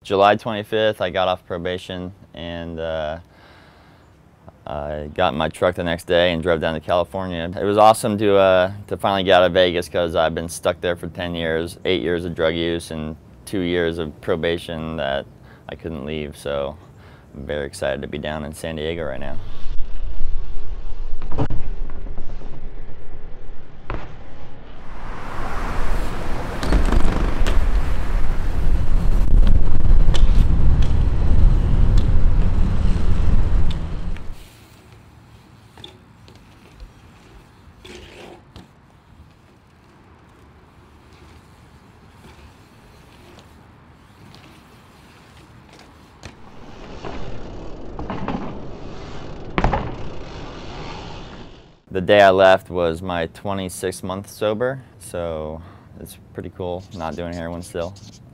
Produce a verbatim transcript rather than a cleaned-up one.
July twenty-fifth, I got off probation, and uh, I got in my truck the next day and drove down to California. It was awesome to, uh, to finally get out of Vegas, because I've been stuck there for ten years, eight years of drug use and two years of probation that I couldn't leave. So I'm very excited to be down in San Diego right now. The day I left was my twenty-sixth month sober, so it's pretty cool not doing heroin still.